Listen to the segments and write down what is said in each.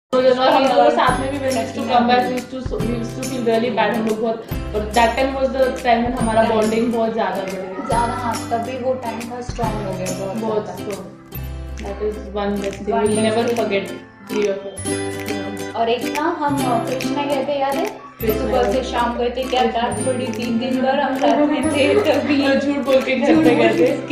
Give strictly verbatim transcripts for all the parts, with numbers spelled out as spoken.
हम लोग साथ में भी when used to come back, we used to we used to feel really bad. हम लोग बहुत, और that time was the time when हमारा bonding बहुत ज़्यादा बढ़ गया. ज़्यादा हाँ, तभी वो टाइम था strong हो गया बहुत. बहुत strong. That is one best thing. We'll never forget three of us. और एक ना हम कृष्णा गए थे, याद है? सुबह से शाम गए थे, क्या डांट पड़ी थी, दिन भर हम साथ में थे, तभी झूठ बोल के घर पे गए थे.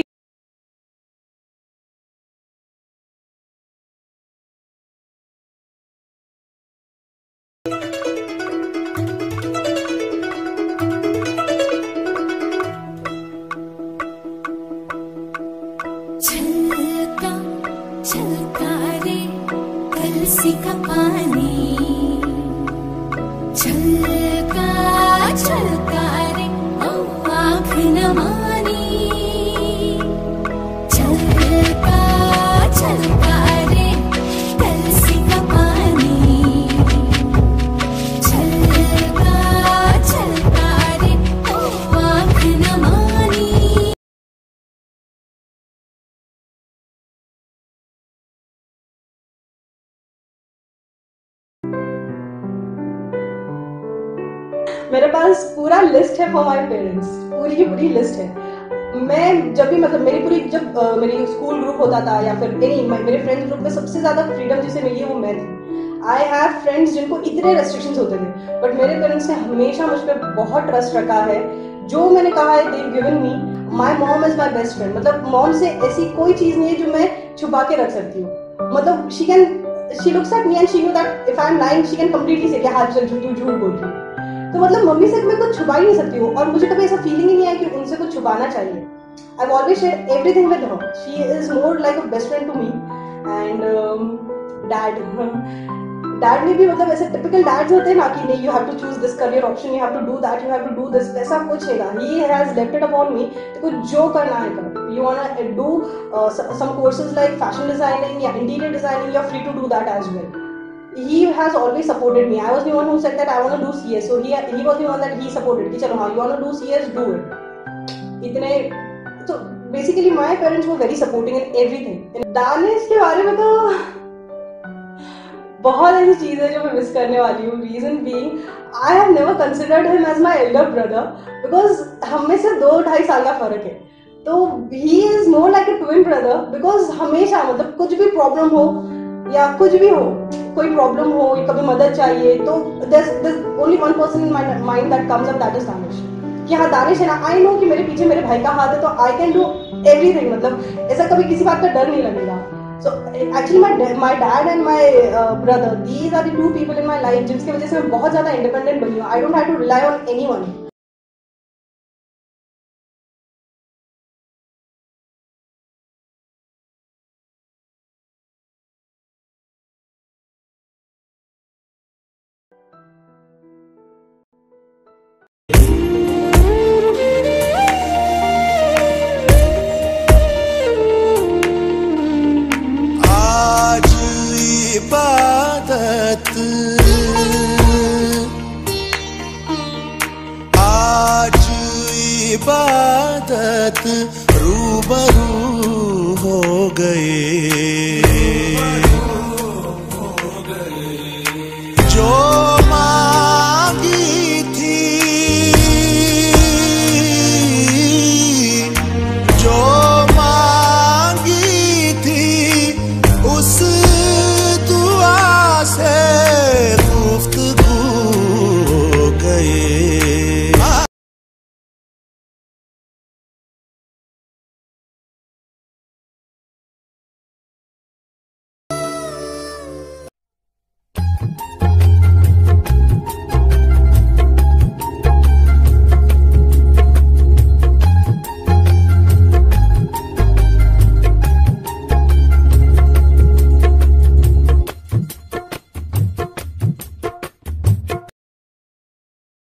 छलका छलका रे कलसी का पानी, छलका छलका रे ओ आँख न मानी, छलका छलका रे कलसी का पानी, छलका छलका रे ओ आँख न मानी. मेरे पास पूरा लिस्ट है फॉर माय पेरेंट्स, पूरी की पूरी लिस्ट है. मैं जब भी मतलब मेरी पूरी जब uh, मेरी स्कूल ग्रुप होता था या फिर एनी मेरे फ्रेंड्स ग्रुप में सबसे ज़्यादा फ्रीडम जिसे मिली है वो मैं थी. आई हैव फ्रेंड्स जिनको इतने रेस्ट्रिक्शंस होते थे, बट मेरे पेरेंट्स ने हमेशा मुझ पर बहुत ट्रस्ट रखा है. जो मैंने कहा है they given me. My mom is my best friend. मतलब मॉम से ऐसी कोई चीज़ नहीं है जो मैं छुपा के रख सकती हूँ. मतलब she can she looks at me and she know that if I am lying she can completely say हाँ चल तू झूठ बोल रही है. तो मतलब मम्मी से मैं कुछ छुपा ही नहीं सकती हूँ, और मुझे कभी ऐसा फीलिंग ही नहीं है कि उनसे कुछ छुपाना चाहिए. I always share everything with her. She is more like a best friend to me. And dad dad ने भी मतलब ऐसे टिपिकल डैड्स होते हैं ना कि नहीं you have to choose this career option, you have to do that, you have to do this, वैसा कुछ है. He has left it upon me. तो जो करना है करो. You want to do some courses like fashion designing या interior designing, you are free to do that as well. He has always supported me. I was the one who said that I want to do C S, so he he was the one that he supported. कि चलो हाँ you want to do C S, do it. इतने तो basically my parents were very supporting in everything. Danish के बारे में तो बहुत ऐसी चीज़ है जो मैं मिस करने वाली हूँ. Reason being, I have never considered him as my elder brother because हम में से दो ढाई साल का फर्क है. तो he is more like a twin brother because हमेशा मतलब कुछ भी प्रॉब्लम हो या कुछ भी हो, कोई प्रॉब्लम हो, कभी मदद चाहिए, तो there's there's only one person in my mind that comes up, that is Danish. कि हाँ दानिश है ना, आई नो कि मेरे पीछे मेरे भाई का हाथ है, तो आई कैन डू एवरीथिंग. मतलब ऐसा कभी किसी बात का डर नहीं लगेगा. So actually my my dad and my brother, these are the two people in my life जिसकी वजह से मैं बहुत ज़्यादा इंडिपेंडेंट बनी हूँ. I don't have to rely on anyone. Ibadat आज इबादत रूबरू हो गए.